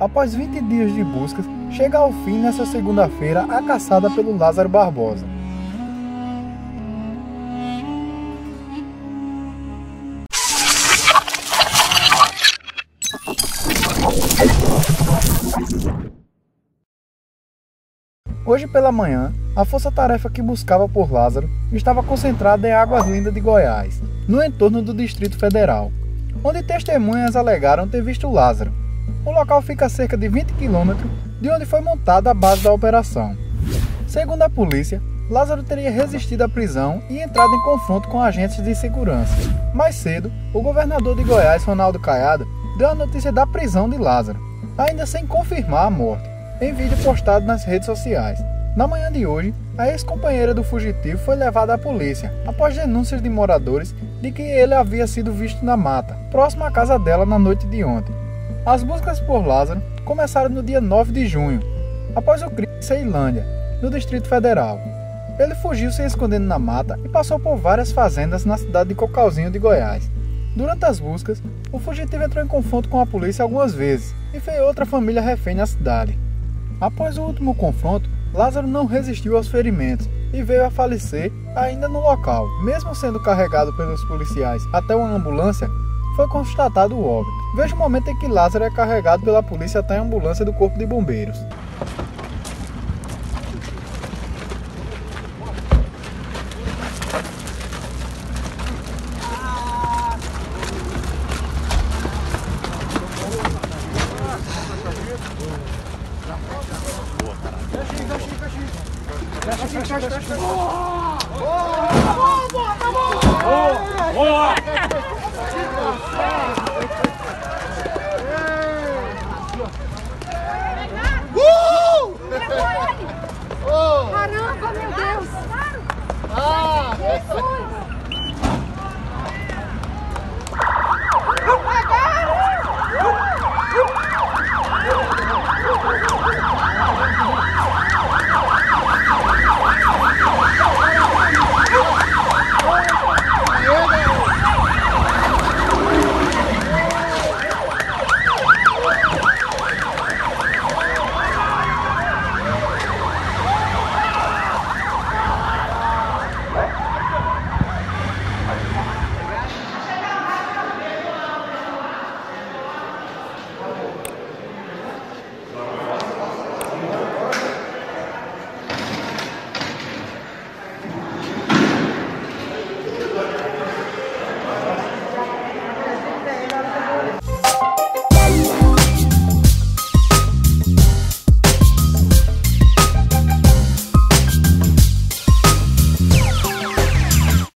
Após 20 dias de buscas, chega ao fim nesta segunda-feira a caçada pelo Lázaro Barbosa. Hoje pela manhã, a força-tarefa que buscava por Lázaro estava concentrada em Águas Lindas de Goiás, no entorno do Distrito Federal, onde testemunhas alegaram ter visto Lázaro. O local fica a cerca de 20 km de onde foi montada a base da operação. Segundo a polícia, Lázaro teria resistido à prisão e entrado em confronto com agentes de segurança. Mais cedo, o governador de Goiás, Ronaldo Caiado, deu a notícia da prisão de Lázaro, ainda sem confirmar a morte, em vídeo postado nas redes sociais. Na manhã de hoje, a ex-companheira do fugitivo foi levada à polícia, após denúncias de moradores de que ele havia sido visto na mata, próximo à casa dela na noite de ontem. As buscas por Lázaro começaram no dia 9 de junho, após o crime em Ceilândia, no Distrito Federal. Ele fugiu se escondendo na mata e passou por várias fazendas na cidade de Cocalzinho de Goiás. Durante as buscas, o fugitivo entrou em confronto com a polícia algumas vezes e fez outra família refém na cidade. Após o último confronto, Lázaro não resistiu aos ferimentos e veio a falecer ainda no local. Mesmo sendo carregado pelos policiais até uma ambulância, foi constatado o óbito. Veja o momento em que Lázaro é carregado pela polícia até a ambulância do Corpo de Bombeiros. Boa!